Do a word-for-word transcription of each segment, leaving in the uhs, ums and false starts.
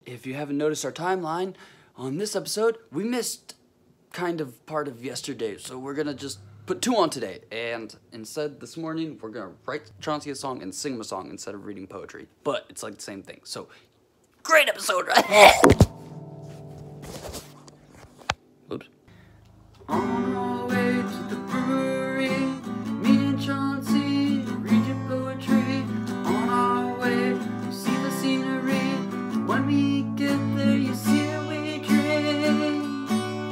if you haven't noticed our timeline, on this episode, we missed kind of part of yesterday, so we're gonna just put two on today. And instead, this morning, we're gonna write Chauncey a song and sing him a song instead of reading poetry. But it's like the same thing, so great episode, right? Oops. On our way to the brewery, me and Chauncey read your poetry. On our way, you see the scenery. When we get there, you see it, we drink.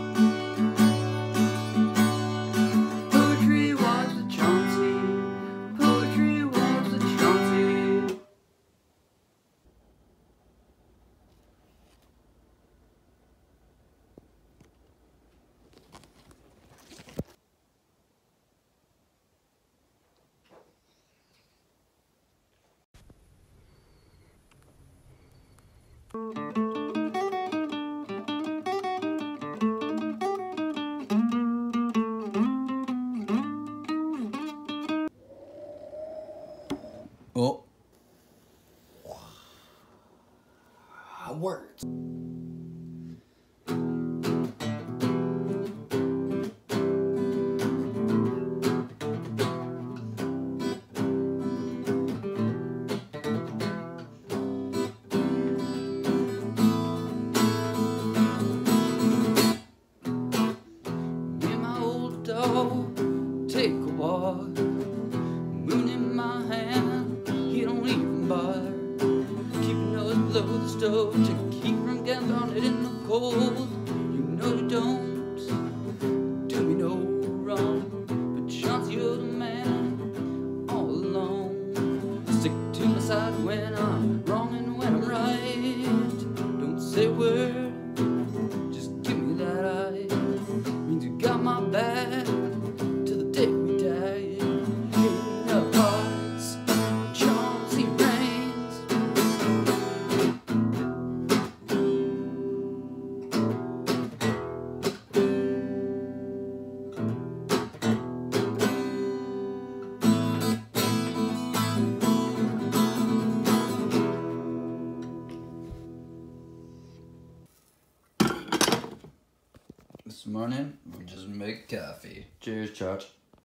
Poetry walks with Chauncey. Poetry walks with Chauncey. Oh. Words. Take a walk, moon in my hand, he don't even bother. Keep your nose below the stove to keep from getting on it in the cold. You know you don't do me no wrong, but Chauncey, you're the man all alone. Stick to my side when I'm wrong and when I'm right. Don't say a word, just give me that eye. Means you got my back. This morning, we just make coffee. Cheers, Church.